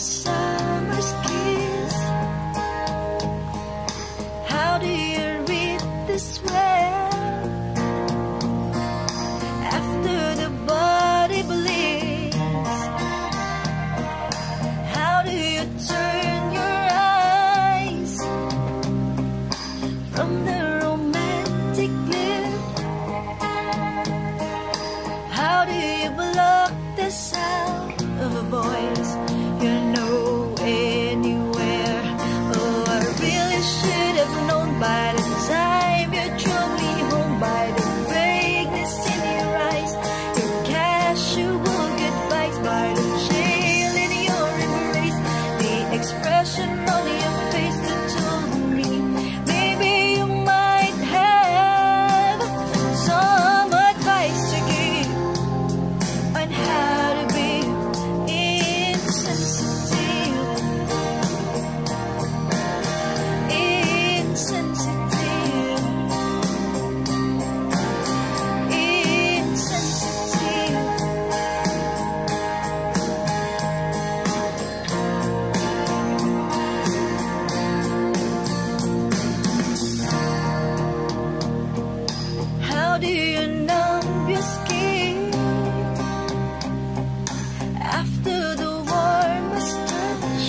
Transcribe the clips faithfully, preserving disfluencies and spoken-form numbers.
summer's kiss. How do you read this well? After the body bleeds, how do you turn your eyes from the romantic lip? How do you block the sound of a voice you know anywhere? Oh, I really should have known by the time you drove me home, by the vagueness in your eyes, your casual goodbyes, by the chill in your embrace, the expression on your face that told me maybe you might have some advice to give on how to be insensitive. Insensitive. Insensitive. How do you numb your skin after the warmest touch?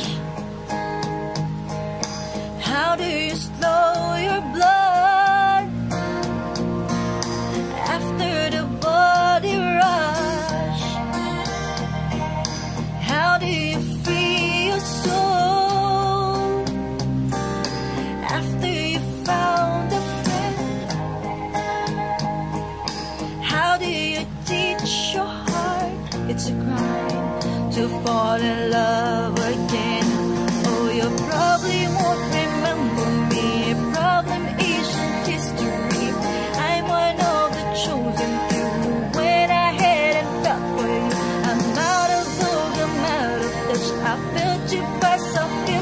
How do you slow your blood after the body rush? How do you free your soul after you found a friend? How do you teach your heart it's a crime to fall in love again? Oh, you probably won't remember me. Problem isn't history. I'm one of the chosen few. When I had and felt for you, I'm out of vogue, I'm out of touch. I felt you fast, I feel